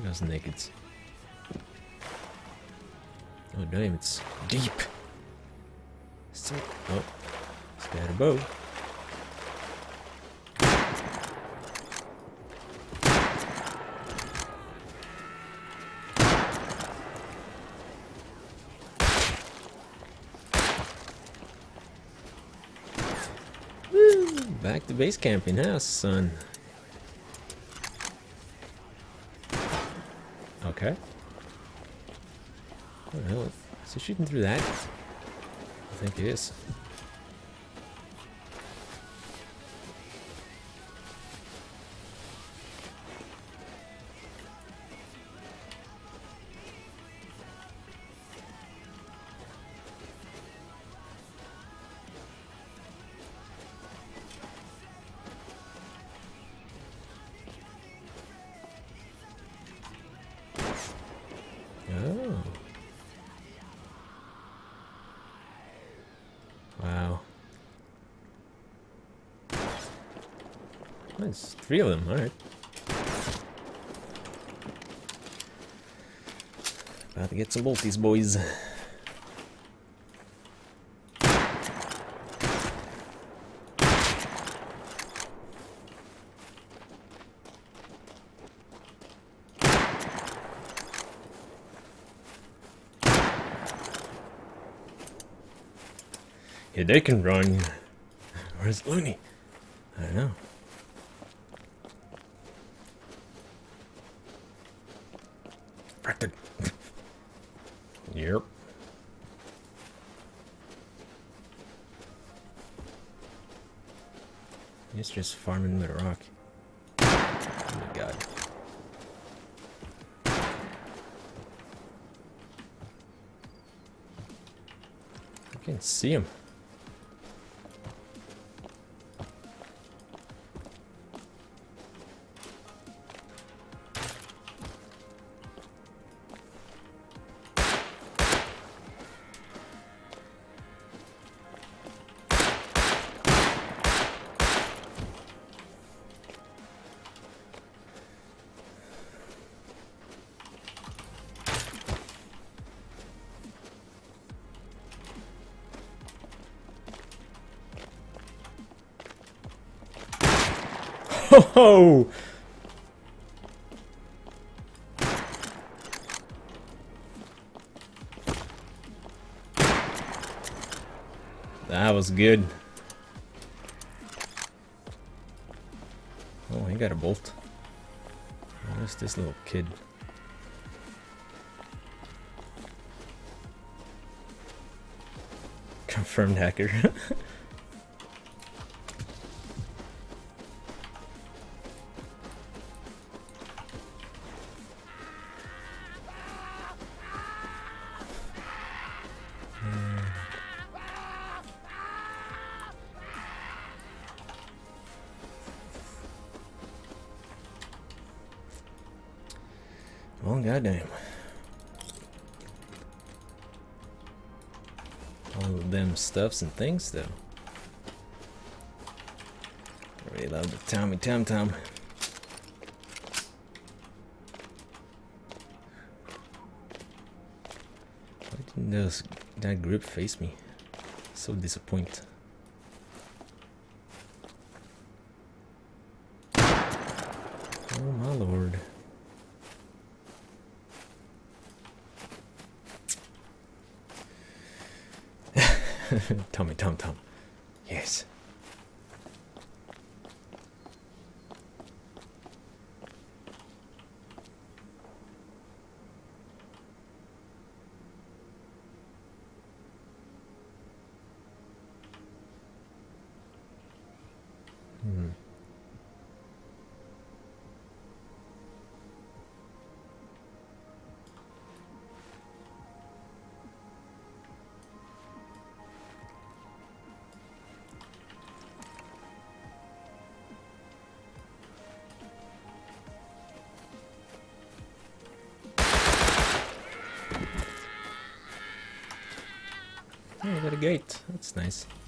Those nakeds. Oh damn, it's deep. So, oh, it's got a bow. Woo! Back to base camping house, son. Okay. What the hell? Is he shooting through that? I think he is. Oh. Wow. There's 3 of them, alright. About to get some multis, boys. Yeah, they can run. Where's Looney? I don't know. Fractured. Yep. He's just farming with a rock. Oh my god. I can't see him. Oh! That was good. Oh, he got a bolt. Where's this little kid? Confirmed hacker. Well, goddamn. All of them stuffs and things, though. I really love the Tommy Tum Tum. Why didn't that group face me? So disappointed. Oh my lord. Tommy Tum Tum. Yes. Oh, I got a gate. That's nice.